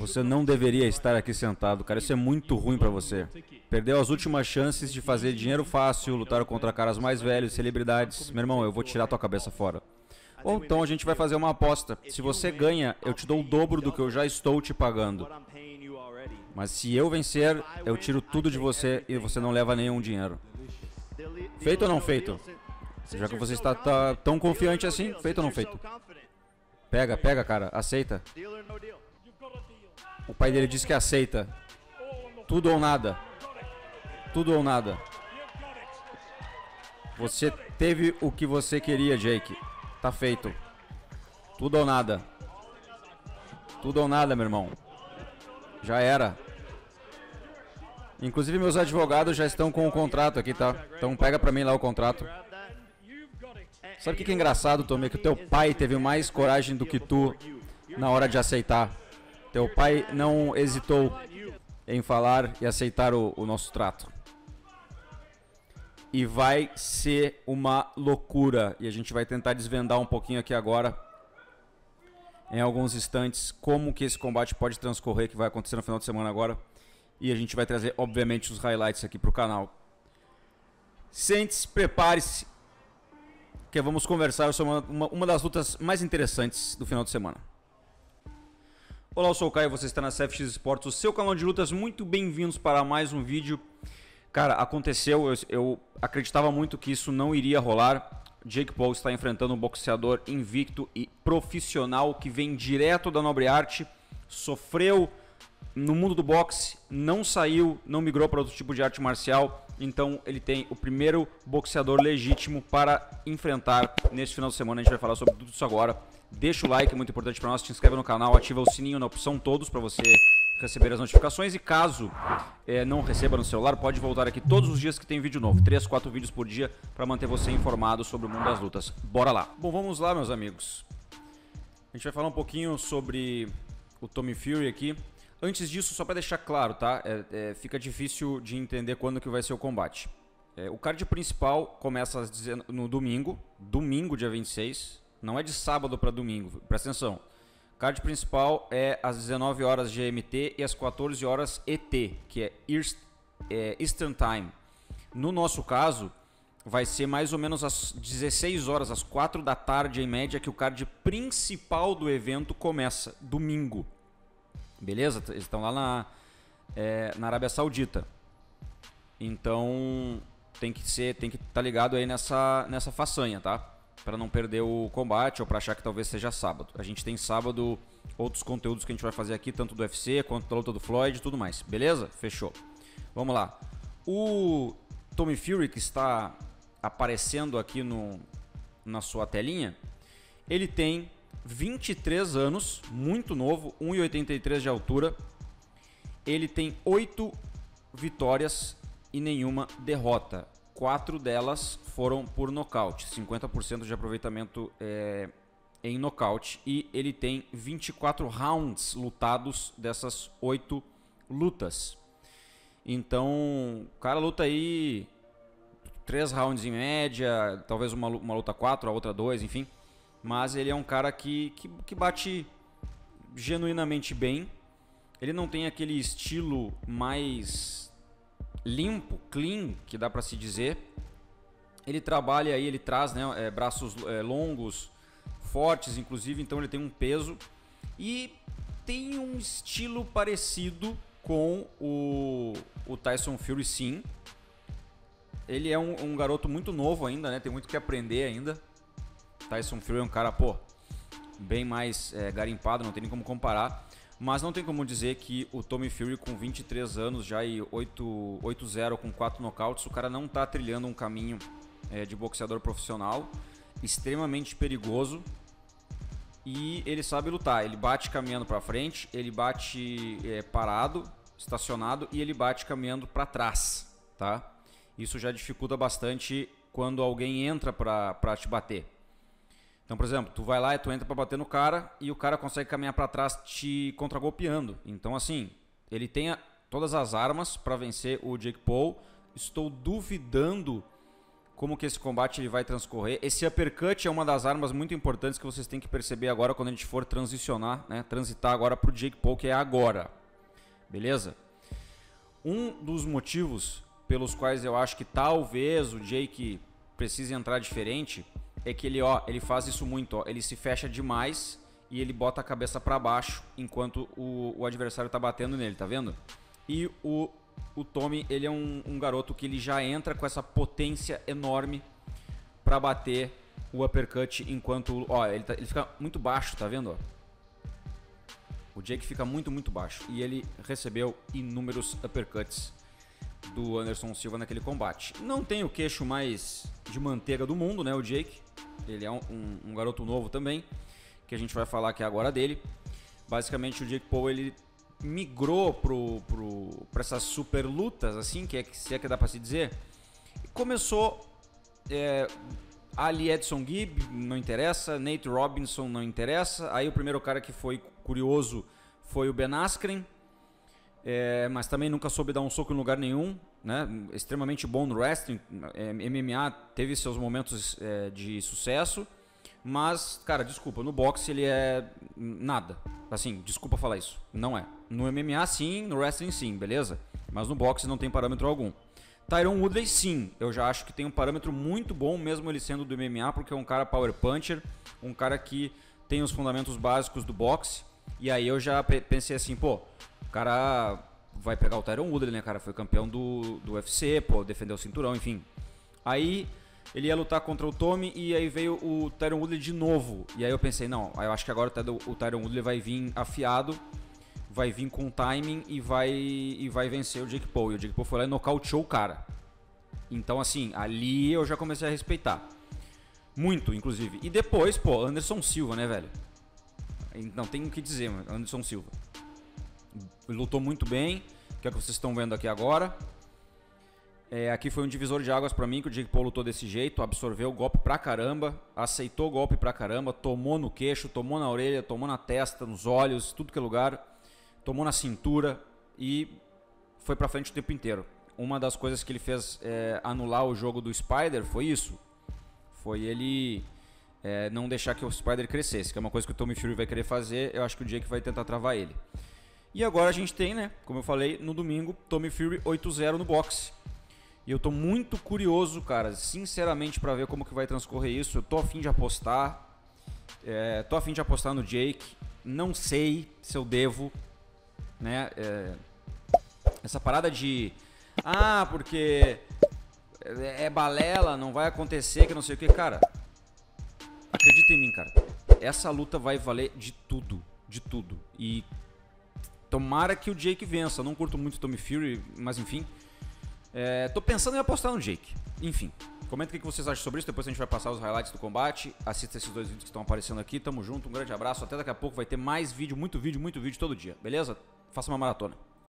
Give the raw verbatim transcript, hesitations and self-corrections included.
Você não deveria estar aqui sentado, cara. Isso é muito ruim pra você. Perdeu as últimas chances de fazer dinheiro fácil, lutar contra caras mais velhos, celebridades. Meu irmão, eu vou tirar tua cabeça fora. Ou então a gente vai fazer uma aposta. Se você ganha, eu te dou o dobro do que eu já estou te pagando. Mas se eu vencer, eu tiro tudo de você e você não leva nenhum dinheiro. Feito ou não feito? Já que você está tá tão confiante assim, feito ou não feito? Pega, pega, cara. Aceita. O pai dele disse que aceita. Tudo ou nada. Tudo ou nada. Você teve o que você queria, Jake. Tá feito. Tudo ou nada. Tudo ou nada, meu irmão. Já era. Inclusive meus advogados já estão com o contrato aqui, tá? Então pega pra mim lá o contrato. Sabe o que, que é engraçado, Tommy? É que o teu pai teve mais coragem do que tu na hora de aceitar. Teu pai não hesitou em falar e aceitar o, o nosso trato. E vai ser uma loucura. E a gente vai tentar desvendar um pouquinho aqui agora, em alguns instantes, como que esse combate pode transcorrer, que vai acontecer no final de semana agora. E a gente vai trazer, obviamente, os highlights aqui pro canal. Sente-se, prepare-se, que vamos conversar sobre uma, uma, uma das lutas mais interessantes do final de semana. Olá, eu sou o Caio, você está na C F X Sports, o seu canal de lutas. Muito bem-vindos para mais um vídeo. Cara, aconteceu, eu, eu acreditava muito que isso não iria rolar. Jake Paul está enfrentando um boxeador invicto e profissional que vem direto da nobre arte, sofreu no mundo do boxe, não saiu, não migrou para outro tipo de arte marcial. Então ele tem o primeiro boxeador legítimo para enfrentar neste final de semana. A gente vai falar sobre tudo isso agora. Deixa o like, é muito importante para nós. Se inscreve no canal, ativa o sininho na opção todos para você receber as notificações. E caso é, não receba no celular, pode voltar aqui todos os dias que tem vídeo novo. três, quatro vídeos por dia para manter você informado sobre o mundo das lutas. Bora lá. Bom, vamos lá, meus amigos. A gente vai falar um pouquinho sobre o Tommy Fury aqui. Antes disso, só para deixar claro, tá? É, é, fica difícil de entender quando que vai ser o combate. É, o card principal começa às dezen... no domingo, domingo dia vinte e seis, não é de sábado para domingo, presta atenção. O card principal é às dezenove horas G M T e às quatorze horas E T, que é, East, é Eastern Time. No nosso caso, vai ser mais ou menos às dezesseis horas, às quatro da tarde em média, que o card principal do evento começa, domingo. Beleza? Eles estão lá na, é, na Arábia Saudita. Então tem que ser, tem que estar tá ligado aí nessa, nessa façanha, tá? Para não perder o combate ou para achar que talvez seja sábado. A gente tem sábado outros conteúdos que a gente vai fazer aqui, tanto do U F C quanto da luta do Floyd e tudo mais. Beleza? Fechou. Vamos lá. O Tommy Fury, que está aparecendo aqui no, na sua telinha, ele tem vinte e três anos, muito novo, um e oitenta e três de altura. Ele tem oito vitórias e nenhuma derrota. Quatro delas foram por nocaute, cinquenta por cento de aproveitamento é, em nocaute. E ele tem vinte e quatro rounds lutados dessas oito lutas. Então, o cara luta aí três rounds em média, talvez uma, uma luta quatro, a outra dois, enfim. Mas ele é um cara que, que, que bate genuinamente bem. Ele não tem aquele estilo mais limpo, clean, que dá pra se dizer. Ele trabalha aí, ele traz, né, é, braços é, longos, fortes, inclusive, então ele tem um peso. E tem um estilo parecido com o, o Tyson Fury, sim. Ele é um, um garoto muito novo ainda, né? Tem muito que aprender ainda. Tyson Fury é um cara, pô, bem mais é, garimpado, não tem nem como comparar. Mas não tem como dizer que o Tommy Fury, com vinte e três anos já e oito a zero com quatro nocautes, o cara não tá trilhando um caminho é, de boxeador profissional, extremamente perigoso. E ele sabe lutar, ele bate caminhando para frente, ele bate é, parado, estacionado, e ele bate caminhando para trás, tá? Isso já dificulta bastante quando alguém entra para pra te bater. Então, por exemplo, tu vai lá e tu entra pra bater no cara e o cara consegue caminhar pra trás te contragolpeando. Então, assim, ele tem a, todas as armas pra vencer o Jake Paul. Estou duvidando como que esse combate ele vai transcorrer. Esse uppercut é uma das armas muito importantes que vocês têm que perceber agora quando a gente for transicionar, né? Transitar agora pro Jake Paul, que é agora. Beleza? Um dos motivos pelos quais eu acho que talvez o Jake precise entrar diferente é que ele, ó, ele faz isso muito, ó, ele se fecha demais e ele bota a cabeça para baixo enquanto o, o adversário tá batendo nele, tá vendo? E o, o Tommy, ele é um, um garoto que ele já entra com essa potência enorme para bater o uppercut enquanto, ó, ele, tá, ele fica muito baixo, tá vendo? Ó? O Jake fica muito, muito baixo e ele recebeu inúmeros uppercuts do Anderson Silva naquele combate. Não tem o queixo mais de manteiga do mundo, né, o Jake. Ele é um, um, um garoto novo também, que a gente vai falar aqui agora dele. Basicamente o Jake Paul, ele migrou pro, pro, pra essas super lutas, assim, que é, se é que dá pra se dizer. Começou é, Ali Edson Gibb, não interessa, Nate Robinson não interessa. Aí o primeiro cara que foi curioso foi o Ben Askren. É, mas também nunca soube dar um soco em lugar nenhum, né? Extremamente bom no wrestling, é, M M A teve seus momentos é, de sucesso, mas, cara, desculpa, no boxe ele é nada, assim, desculpa falar isso, não é. No M M A sim, no wrestling sim, beleza? Mas no boxe não tem parâmetro algum. Tyron Woodley sim, eu já acho que tem um parâmetro muito bom, mesmo ele sendo do M M A, porque é um cara power puncher, um cara que tem os fundamentos básicos do boxe, e aí eu já pensei assim, pô, o cara vai pegar o Tyron Woodley, né, cara? Foi campeão do, do U F C, pô, defendeu o cinturão, enfim. Aí ele ia lutar contra o Tommy e aí veio o Tyron Woodley de novo. E aí eu pensei, não, eu acho que agora o Tyron Woodley vai vir afiado, vai vir com timing e vai, e vai vencer o Jake Paul. E o Jake Paul foi lá e nocauteou o cara. Então, assim, ali eu já comecei a respeitar. Muito, inclusive. E depois, pô, Anderson Silva, né, velho? Não tem o que dizer, mano. Anderson Silva. Ele lutou muito bem, que é o que vocês estão vendo aqui agora. É, aqui foi um divisor de águas pra mim, que o Jake Paul lutou desse jeito, absorveu o golpe pra caramba, aceitou o golpe pra caramba, tomou no queixo, tomou na orelha, tomou na testa, nos olhos, tudo que é lugar, tomou na cintura e foi pra frente o tempo inteiro. Uma das coisas que ele fez é, anular o jogo do Spider foi isso, foi ele é, não deixar que o Spider crescesse, que é uma coisa que o Tommy Fury vai querer fazer, eu acho que o Jake vai tentar travar ele. E agora a gente tem, né, como eu falei, no domingo, Tommy Fury oito zero no boxe. E eu tô muito curioso, cara, sinceramente, pra ver como que vai transcorrer isso. Eu tô a fim de apostar, é, tô a fim de apostar no Jake. Não sei se eu devo, né, é, essa parada de, ah, porque é balela, não vai acontecer, que não sei o que, cara. Acredita em mim, cara. Essa luta vai valer de tudo, de tudo. E tomara que o Jake vença. Eu não curto muito o Tommy Fury, mas enfim. É, tô pensando em apostar no Jake. Enfim, comenta o que vocês acham sobre isso. Depois a gente vai passar os highlights do combate. Assista esses dois vídeos que estão aparecendo aqui. Tamo junto, um grande abraço. Até daqui a pouco vai ter mais vídeo, muito vídeo, muito vídeo todo dia. Beleza? Faça uma maratona.